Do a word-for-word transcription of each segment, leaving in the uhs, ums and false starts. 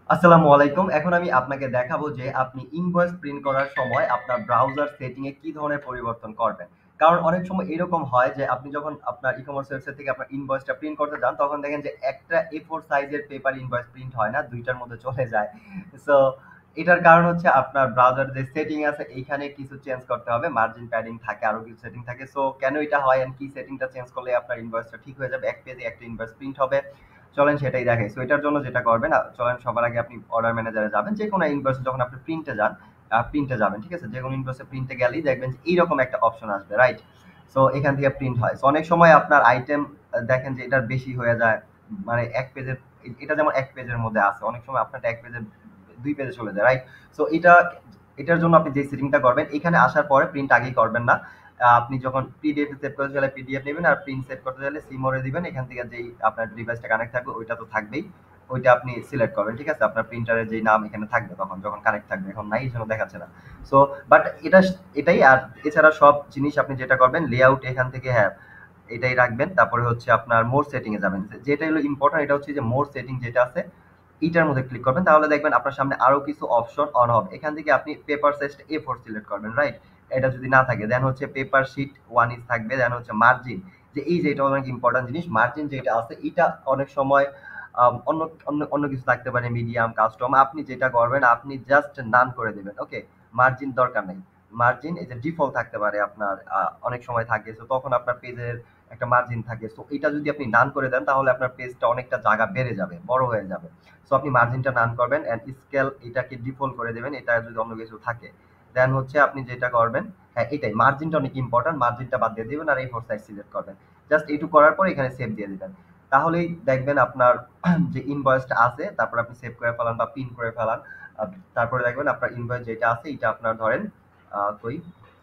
আসসালামু আলাইকুম। এখন আমি আপনাকে দেখাবো যে আপনি ইনভয়েস প্রিন্ট করার সময় আপনার ব্রাউজার সেটিং এ কি ধরনের পরিবর্তন করবেন। কারণ অনেক সময় এরকম হয় যে আপনি যখন আপনার ই-কমার্স ওয়েবসাইট থেকে আপনার ইনভয়েসটা প্রিন্ট করতে যান, তখন দেখেন যে একটা এ ফোর সাইজের পেপার ইনভয়েস প্রিন্ট হয় না, দুই টার মধ্যে চলে যায়। সো এটার কারণ হচ্ছে আপনার ব্রাউজার যে সেটিং আছে এইখানে কিছু চেঞ্জ করতে হবে। মার্জিন প্যাডিং থাকে, আরো কিছু সেটিং থাকে। সো কেন এটা হয় এন্ড কি সেটিংটা চেঞ্জ করলে আপনার ইনভয়েসটা ঠিক হয়ে যাবে, এক পেজে একটা ইনভয়েস প্রিন্ট হবে। চলেন সেটাই দেখাই। সো এটার জন্য যেটা করবেন, আ চলেন সবার আগে আপনি অর্ডার ম্যানেজারে যাবেন। যেকোনো ইনভয়েস যখন আপনি প্রিন্টে যান, আ প্রিন্টে যাবেন। ঠিক আছে? যেকোনো ইনভয়েসে প্রিন্টে গেলেই দেখবেন যে এইরকম একটা অপশন আসবে, রাইট? সো এখান থেকে প্রিন্ট হয়। সো অনেক সময় আপনার আইটেম আ দেখেন যে এটার বেশি হয়ে যায়। মানে এক পেজের এ এটা যেমন এক পেজের মধ্যে আছে। অনেক সময় আপনারটা এক পেজের দুই পেজে চলে যায়, রাইট? সো এটা এটার জন্য আপনি যে সেটিংটা করবেন, এখানে আসার পরে প্রিন্ট আগেই করবেন না। আ আপনি যখন পিডিএফ এ সেভ করতে চাইলে পিডিএফ নিবেন, আর প্রিন্ট সেভ করতে চাইলে সি মোড এ দিবেন। এখান থেকে যেই আপনার ডিভাইসটা কানেক্ট থাকবে ওইটা তো থাকবেই। ওইটা আপনি সিলেক্ট করবেন। ঠিক আছে? আপনার প্রিন্টারের যেই নাম এখানে থাকবে তখন যখন কানেক্ট থাকবে। এখন নাই এজন্য দেখাচ্ছে না। সো বাট এটা এটাই। আর এছাড়া সব জিনিস আপনি যেটা করবেন, লেআউট এখান থেকে হ্যাঁ, এটাই রাখবেন। তারপরে হচ্ছে আপনার মোর সেটিং এ যাবেন। যেটা হলো ইম্পোর্টেন্ট, এটা হচ্ছে যে মোর সেটিং যেটা আছে এইটার মধ্যে ক্লিক করবেন। তাহলে দেখবেন আপনার সামনে আরো কিছু অপশন অন হবে। এখান থেকে আপনি পেপার সাইজটা এ ফোর সিলেক্ট করবেন, রাইট? এটা যদি না থাকে দেন হচ্ছে পেপার শিট ওয়ান ইঞ্চ থাকবে। দেন হচ্ছে মার্জিন, যে এই যে এটা অনেক ইম্পর্টেন্ট জিনিস। মার্জিন যেটা আছে এটা অনেক সময় আম অন্য অন্য অন্য কিছু থাকতে পারে, মিডিয়াম, কাস্টম। আপনি যেটা করবেন আপনি জাস্ট নান করে দিবেন। ওকে? মার্জিন দরকার নাই। মার্জিন এই যে ডিফল্ট থাকতে পারে আপনার, আ অনেক সময় থাকে। সো তখন আপনার পেজের একটা মার্জিন থাকে। সো এটা যদি আপনি নান করে দেন তাহলে আপনার পেজটা অনেকটা জায়গা বেড়ে যাবে, বড় হয়ে যাবে। সো আপনি মার্জিনটা নান করবেন এন্ড স্কেল এটাকে ডিফল্ট করে দেবেন। এটা যদি অন্য কিছু থাকে দেন হচ্ছে আপনি যেটা করবেন, হ্যাঁ এটাই, মার্জিনটা অনেক ইম্পর্টেন্ট। মার্জিনটা বাদ দিয়ে দিবেন আর এই ফোর সাইজ সিলেক্ট করবেন। জাস্ট এইটুকু করার পর এখানে সেভ দিয়ে দিবেন। তাহলেই দেখবেন আপনার যে ইনভয়েসটা আছে, তারপর আপনি সেভ করে ফেলান বা পিন করে ফেলান। আ তারপরে দেখবেন আপনার ইনভয়েস যেটা আছে এটা আপনার ধরেন আ কই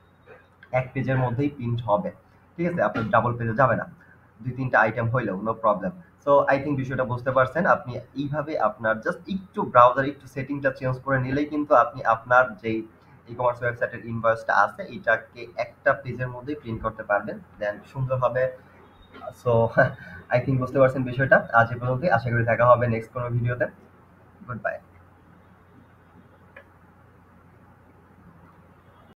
এক পেজের মধ্যেই প্রিন্ট হবে। ঠিক আছে? আপনার ডাবল পেজে যাবে না। দুই তিন টা আইটেম হইলেও no problem. So I think বিষয়টা বুঝতে পারছেন। আপনি এইভাবে আপনার জাস্ট একটু ব্রাউজারে একটু সেটিংটা চেঞ্জ করে নিলেই কিন্তু আপনি আপনার যেই ই-কমার্স ওয়েবসাইটের ইনভয়েসটা আছে এটাকে একটা পেজের মধ্যেই প্রিন্ট করতে পারবেন। দেন সুন্দর হবে। সো আই থিংক বুঝতে পারছেন বিষয়টা। আজ এ পর্যন্তই। আশা করি দেখা হবে নেক্সট কোনো ভিডিওতে। Good by.